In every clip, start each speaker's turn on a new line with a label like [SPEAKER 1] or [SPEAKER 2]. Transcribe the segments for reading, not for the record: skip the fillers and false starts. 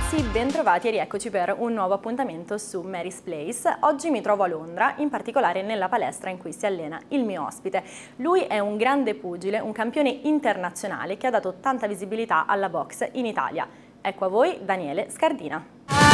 [SPEAKER 1] ragazzi, bentrovati e rieccoci per un nuovo appuntamento su Mary's Place. Oggi mi trovo a Londra, in particolare nella palestra in cui si allena il mio ospite. Lui è un grande pugile, un campione internazionale che ha dato tanta visibilità alla boxe in Italia. Ecco a voi Daniele Scardina.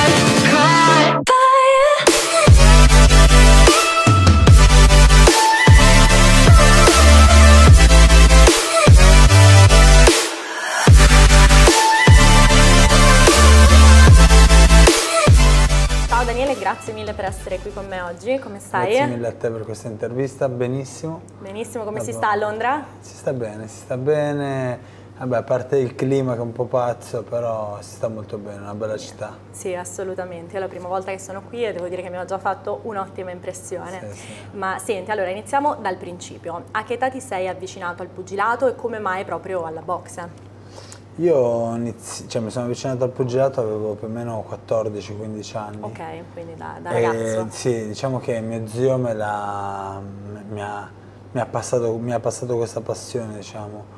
[SPEAKER 1] Ciao Daniele, grazie mille per essere qui con me oggi, come stai?
[SPEAKER 2] Grazie mille a te per questa intervista, benissimo.
[SPEAKER 1] Benissimo, come si sta a Londra?
[SPEAKER 2] Si sta bene. Vabbè, a parte il clima che è un po' pazzo, però si sta molto bene, è una bella città.
[SPEAKER 1] Sì, assolutamente, è la prima volta che sono qui e devo dire che mi ha già fatto un'ottima impressione.
[SPEAKER 2] Sì.
[SPEAKER 1] Ma senti, allora iniziamo dal principio. A che età ti sei avvicinato al pugilato e come mai proprio alla boxe?
[SPEAKER 2] Io mi sono avvicinato al pugilato, avevo più o meno 14-15 anni.
[SPEAKER 1] Ok, quindi da ragazzo.
[SPEAKER 2] Sì, diciamo che mio zio mi ha passato questa passione, diciamo.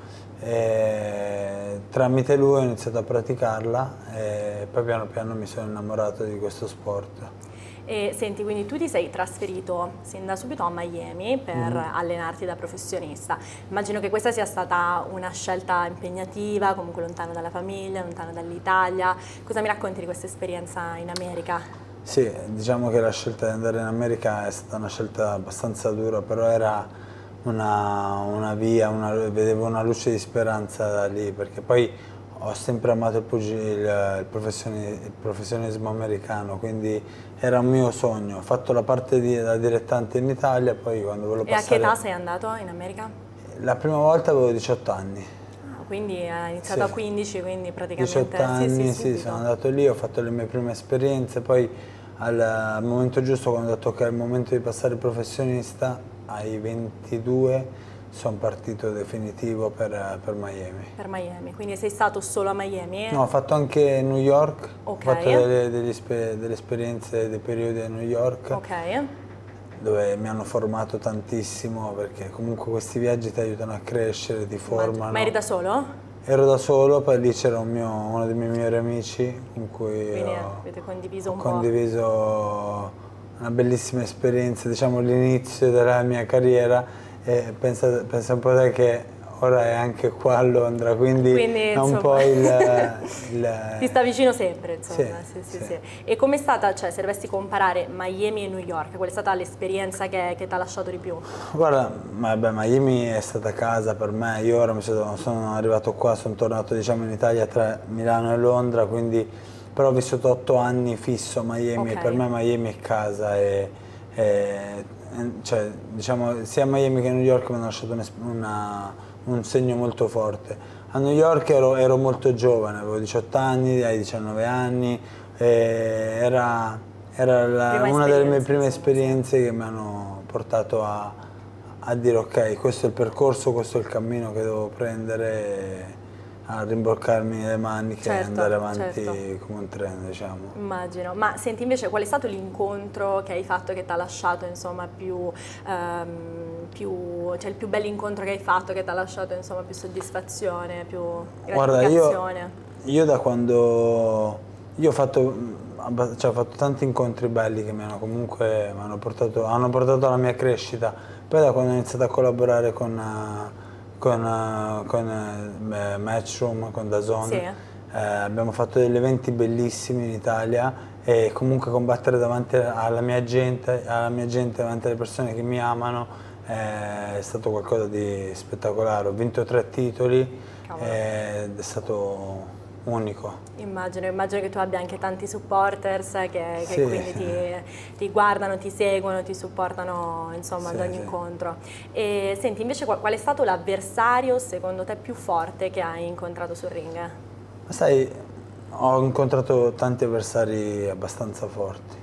[SPEAKER 2] Tramite lui ho iniziato a praticarla e poi piano piano mi sono innamorato di questo sport.
[SPEAKER 1] E senti, quindi tu ti sei trasferito sin da subito a Miami per allenarti da professionista. Immagino che questa sia stata una scelta impegnativa, comunque lontano dalla famiglia, lontano dall'Italia. Cosa mi racconti di questa esperienza in America?
[SPEAKER 2] Sì, diciamo che la scelta di andare in America è stata una scelta abbastanza dura, però era una via, vedevo una luce di speranza da lì, perché poi ho sempre amato il professionismo americano, quindi era un mio sogno. Ho fatto la parte da dilettante in Italia, poi quando volevo passare...
[SPEAKER 1] E a che età sei andato in America?
[SPEAKER 2] La prima volta avevo 18 anni.
[SPEAKER 1] Quindi hai iniziato a 15, quindi praticamente...
[SPEAKER 2] 18 anni, sì, sono andato lì, ho fatto le mie prime esperienze, poi al momento giusto, quando ho detto che è il momento di passare professionista, ai 22 sono partito definitivo per Miami.
[SPEAKER 1] Per Miami, quindi sei stato solo a Miami?
[SPEAKER 2] No, ho fatto anche New York,
[SPEAKER 1] okay.
[SPEAKER 2] Ho fatto delle esperienze, dei periodi a New York,
[SPEAKER 1] okay.
[SPEAKER 2] Dove mi hanno formato tantissimo, perché comunque questi viaggi ti aiutano a crescere, ti formano.
[SPEAKER 1] Ma eri da solo?
[SPEAKER 2] Ero da solo, poi lì c'era uno dei miei migliori amici con cui
[SPEAKER 1] avete condiviso
[SPEAKER 2] ho condiviso una bellissima esperienza, diciamo l'inizio della mia carriera. E pensa un po' te che ora è anche qua a Londra, quindi è un
[SPEAKER 1] insomma,
[SPEAKER 2] po'
[SPEAKER 1] ti sta vicino sempre, insomma.
[SPEAKER 2] Sì.
[SPEAKER 1] E com'è stata, cioè se dovessi comparare Miami e New York, qual è stata l'esperienza che ti ha lasciato di più?
[SPEAKER 2] Guarda, Miami è stata casa per me, io ora sono arrivato qua, sono tornato diciamo in Italia tra Milano e Londra, quindi però ho vissuto 8 anni fisso a Miami, e per me Miami è casa cioè, diciamo, sia Miami che New York mi hanno lasciato un segno molto forte. A New York ero molto giovane, avevo 18 anni, ai 19 anni, era una delle mie prime esperienze che mi hanno portato a dire ok, questo è il percorso, questo è il cammino che devo prendere, a rimboccarmi le maniche e andare avanti come un treno, diciamo.
[SPEAKER 1] Immagino. Ma senti invece qual è stato l'incontro che hai fatto che ti ha lasciato insomma cioè il più bell'incontro che hai fatto che ti ha lasciato insomma più soddisfazione, più gratificazione?
[SPEAKER 2] Guarda, io da quando ho fatto tanti incontri belli che hanno portato alla mia crescita, poi da quando ho iniziato a collaborare con Matchroom, con DAZN, abbiamo fatto degli eventi bellissimi in Italia, e comunque combattere davanti alla mia gente, davanti alle persone che mi amano, è stato qualcosa di spettacolare. Ho vinto 3 titoli ed è stato unico.
[SPEAKER 1] Immagino che tu abbia anche tanti supporters che quindi ti guardano, ti seguono, ti supportano insomma ad ogni incontro. E senti, invece qual è stato l'avversario secondo te più forte che hai incontrato sul ring?
[SPEAKER 2] Ma sai, ho incontrato tanti avversari abbastanza forti.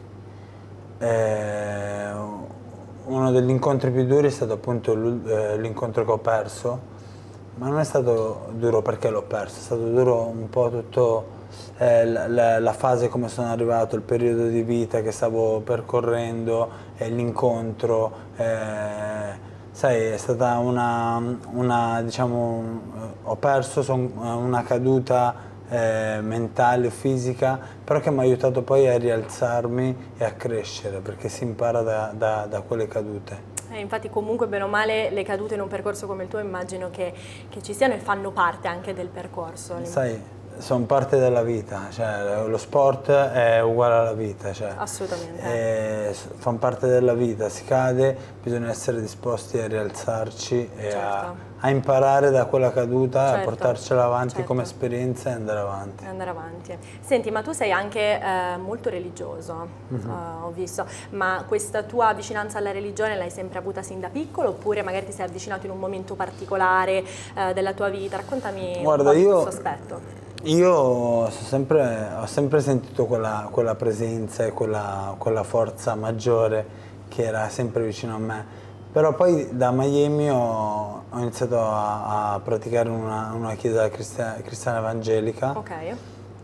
[SPEAKER 2] Uno degli incontri più duri è stato appunto l'incontro che ho perso, ma non è stato duro perché l'ho perso, è stato duro un po' tutto la fase come sono arrivato, il periodo di vita che stavo percorrendo, l'incontro. Sai, è stata diciamo, ho perso una caduta mentale, fisica, però che mi ha aiutato poi a rialzarmi e a crescere, perché si impara da quelle cadute.
[SPEAKER 1] Infatti comunque bene o male le cadute in un percorso come il tuo immagino che ci siano e fanno parte anche del percorso.
[SPEAKER 2] Sai, sono parte della vita, cioè lo sport è uguale alla vita, cioè,
[SPEAKER 1] assolutamente.
[SPEAKER 2] Fanno parte della vita, si cade, bisogna essere disposti a rialzarci e
[SPEAKER 1] Certo.
[SPEAKER 2] a imparare da quella caduta,
[SPEAKER 1] Certo,
[SPEAKER 2] a portarcela avanti
[SPEAKER 1] certo.
[SPEAKER 2] come esperienza e andare avanti.
[SPEAKER 1] E andare avanti. Senti, ma tu sei anche molto religioso, ho visto, ma questa tua vicinanza alla religione l'hai sempre avuta sin da piccolo oppure magari ti sei avvicinato in un momento particolare della tua vita? Raccontami un po' di questo aspetto.
[SPEAKER 2] Io ho sempre sentito quella presenza e quella forza maggiore che era sempre vicino a me, però poi da Miami ho iniziato a praticare una chiesa cristiana evangelica.
[SPEAKER 1] Ok.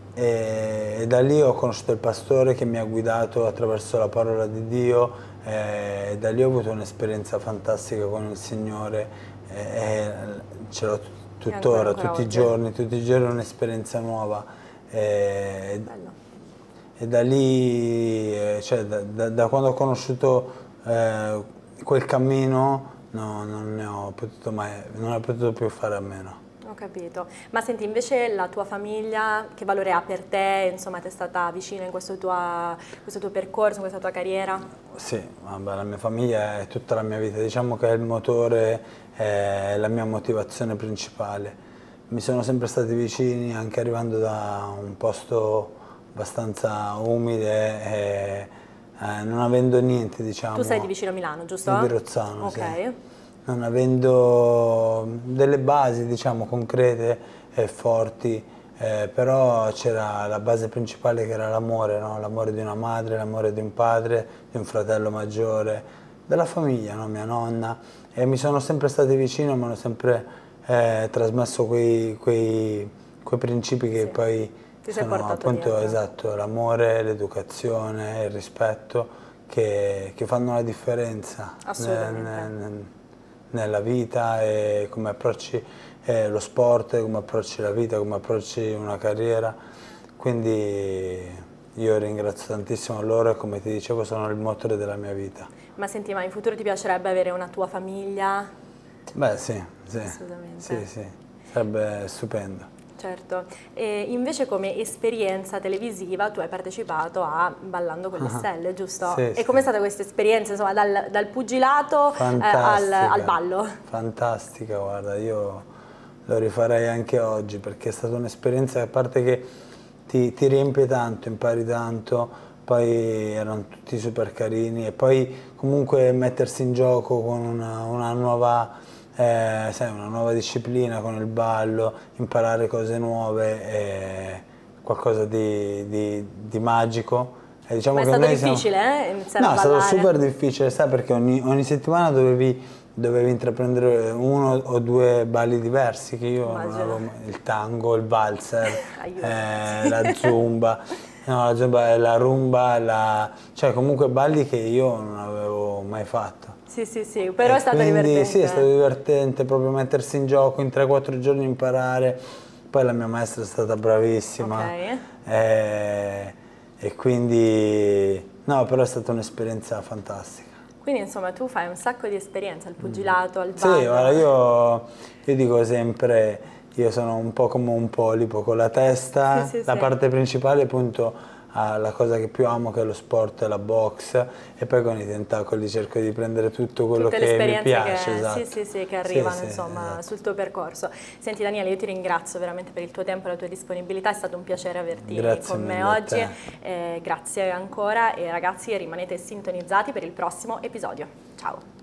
[SPEAKER 2] E da lì ho conosciuto il pastore che mi ha guidato attraverso la parola di Dio e da lì ho avuto un'esperienza fantastica con il Signore e ce l'ho tuttora, tutti i giorni un'esperienza nuova e da lì, cioè, da quando ho conosciuto quel cammino non ho potuto più fare a meno.
[SPEAKER 1] Ho capito. Ma senti, invece la tua famiglia che valore ha per te? Insomma, ti è stata vicina in questo tuo percorso, in questa tua carriera?
[SPEAKER 2] Sì, vabbè, la mia famiglia è tutta la mia vita, diciamo che è il motore, è la mia motivazione principale. Mi sono sempre stati vicini, anche arrivando da un posto abbastanza umile e non avendo niente, diciamo.
[SPEAKER 1] Tu sei di vicino a Milano, giusto?
[SPEAKER 2] Di Rozzano,
[SPEAKER 1] ok.
[SPEAKER 2] Sì. Non avendo delle basi, diciamo, concrete e forti, però c'era la base principale che era l'amore, no? L'amore di una madre, l'amore di un padre, di un fratello maggiore, della famiglia, no? Mia nonna, e mi sono sempre stati vicino, mi hanno sempre trasmesso quei principi che poi sono appunto esatto, l'amore, l'educazione, il rispetto che fanno la differenza nella vita e come approcci lo sport, come approcci la vita, come approcci una carriera. Quindi io ringrazio tantissimo loro e come ti dicevo sono il motore della mia vita.
[SPEAKER 1] Ma senti, ma in futuro ti piacerebbe avere una tua famiglia?
[SPEAKER 2] Beh sì,
[SPEAKER 1] assolutamente.
[SPEAKER 2] Sì, sarebbe stupendo.
[SPEAKER 1] Certo, e invece come esperienza televisiva tu hai partecipato a Ballando con le Stelle, giusto?
[SPEAKER 2] Sì,
[SPEAKER 1] e com'è stata questa esperienza, insomma, dal pugilato al ballo?
[SPEAKER 2] Fantastica, guarda, io lo rifarei anche oggi perché è stata un'esperienza, a parte che ti riempie tanto, impari tanto, poi erano tutti super carini e poi comunque mettersi in gioco con una nuova... sai, una nuova disciplina con il ballo, imparare cose nuove, qualcosa di magico. E diciamo
[SPEAKER 1] ma è stato difficile iniziare a ballare?
[SPEAKER 2] No, è stato super difficile, sai, perché ogni settimana dovevi intraprendere uno o due balli diversi, che io non avevo mai, il tango, il valzer, la zumba. No, la zumba, la rumba, cioè comunque balli che io non avevo mai fatto.
[SPEAKER 1] Sì, però è stato divertente.
[SPEAKER 2] Sì, è stato divertente proprio mettersi in gioco, in 3-4 giorni imparare. Poi la mia maestra è stata bravissima. E quindi, no, però è stata un'esperienza fantastica.
[SPEAKER 1] Quindi insomma tu fai un sacco di esperienza, al pugilato, al ballo.
[SPEAKER 2] Sì, guarda, io dico sempre, io sono un po' come un polipo con la testa, la parte principale appunto la cosa che più amo che è lo sport, la box e poi con i tentacoli cerco di prendere tutto quello che mi piace.
[SPEAKER 1] Esatto. Che arrivano insomma sul tuo percorso. Senti Daniele, io ti ringrazio veramente per il tuo tempo e la tua disponibilità, è stato un piacere averti con me oggi. Grazie ancora e ragazzi rimanete sintonizzati per il prossimo episodio. Ciao!